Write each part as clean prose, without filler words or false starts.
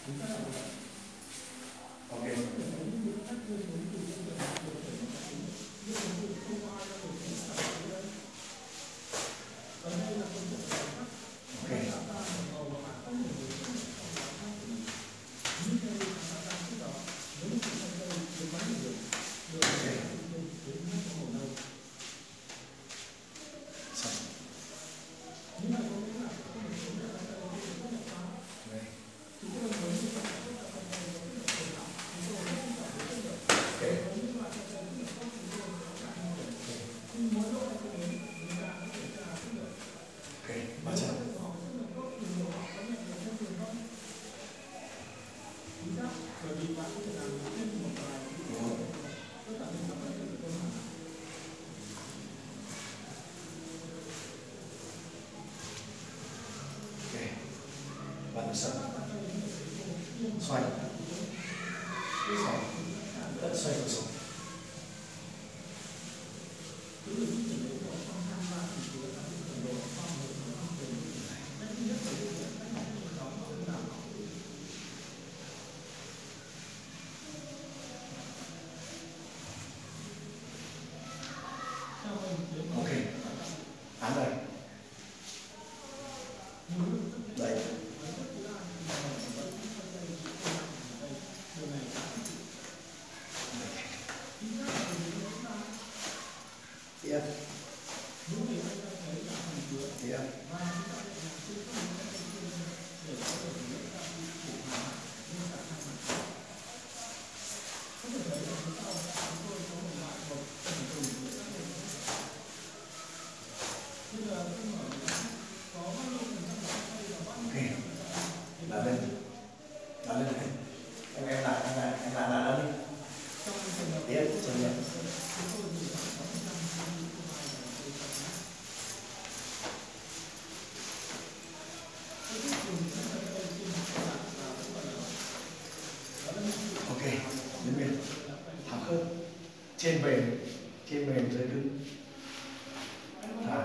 Ok. Bạn sập xoay xoay đất xoay cửa sổ. Ok, án đây. Đấy. Tiếp. Tiếp. Làm lên này. Em làm đi. Tiếp cho nhé. Ok, đến bên thẳng khớp, trên mềm dưới cứng. Thả.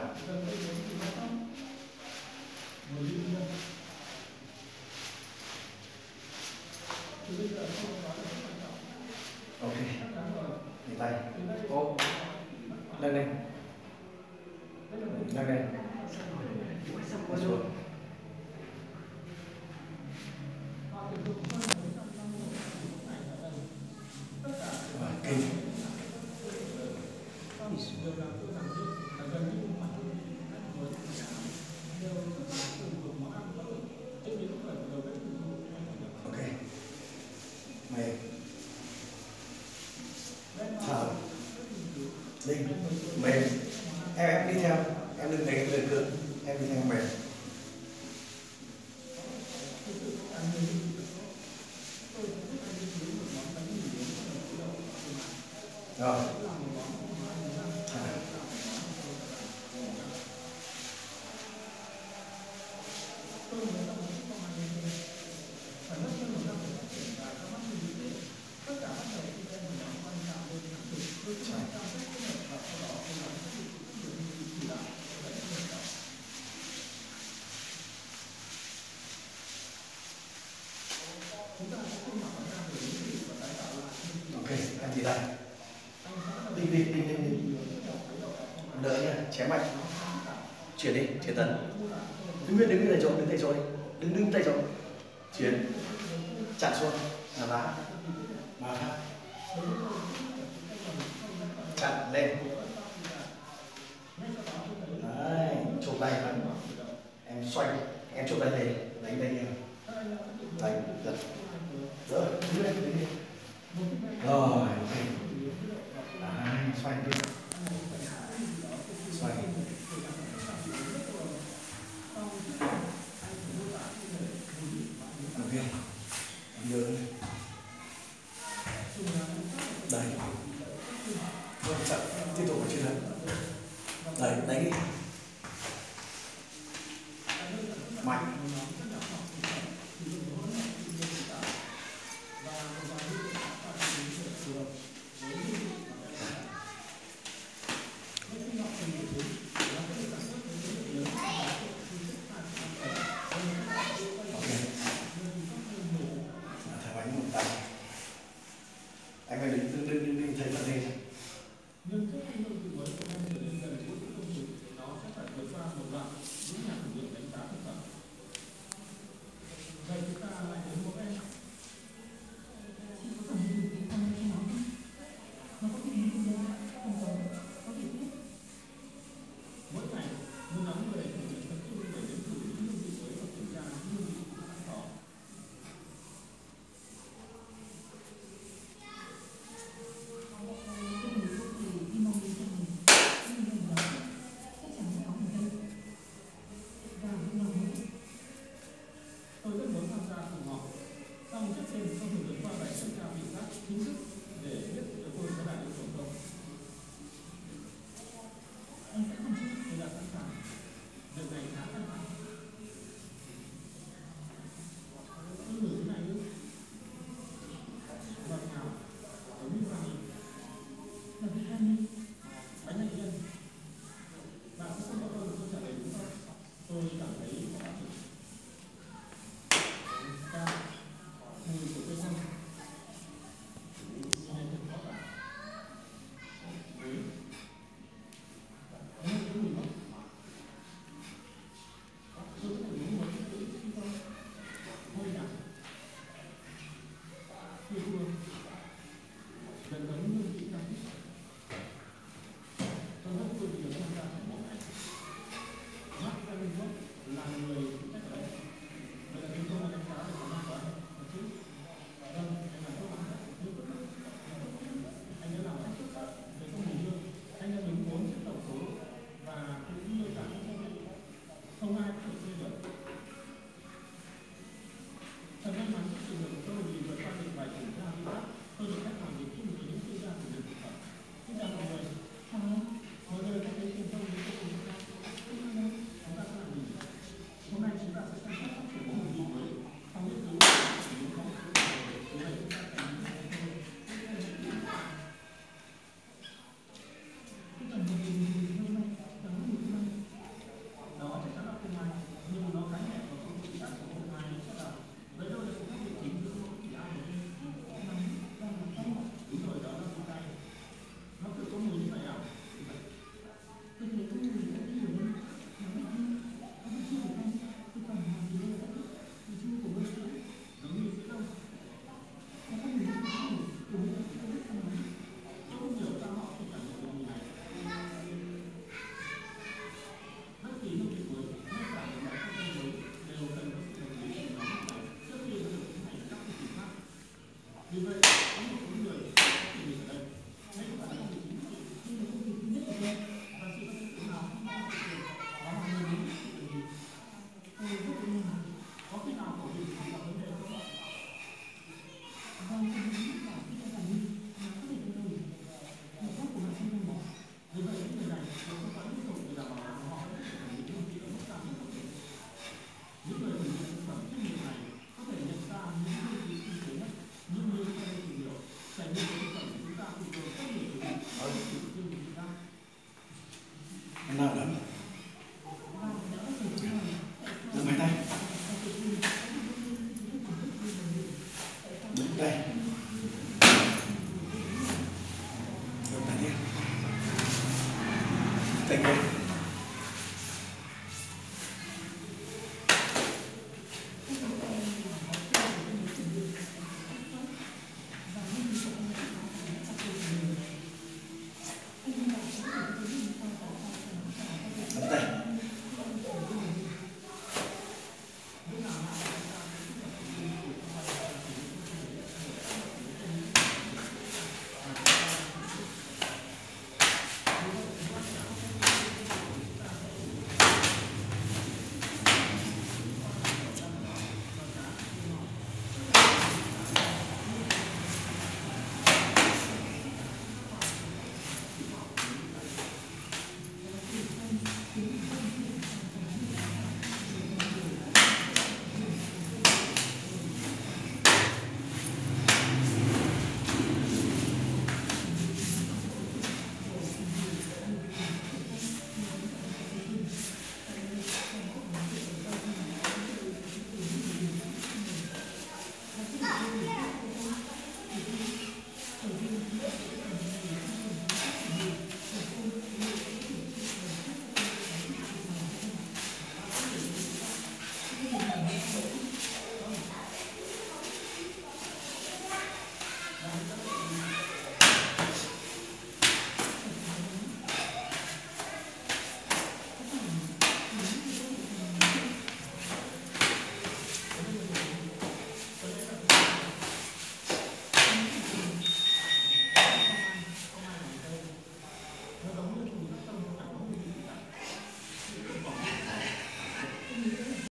Ok, để tay. Ô, nâng lên. Nâng lên. Xuống. Kinh. Ok. Mềm. Thở. Linh. Mềm. Em đi theo. Em đừng đánh lên cứng. Em đi theo mềm. Rồi. Ok, em chỉ đây. Đi. Đỡ nha, chém mạnh. Chuyển đi, chuyển tấn. Đứng tại chỗ đi. Đứng tại chỗ. Chuyển. Chặn xuống. Là lá. Ba phát. Chặn lên. Đấy, chụp tay vẫn. Em xoay, em chụp tay về, đánh tay em. Đánh, giật. Rồi, đứng lên. Rồi, ok. Đấy, xoay đi. Xoay. Ok. Nhớ. Đấy. Rồi, chặn, tiếp tục ở trên này. Đấy, đánh đi. Mạnh.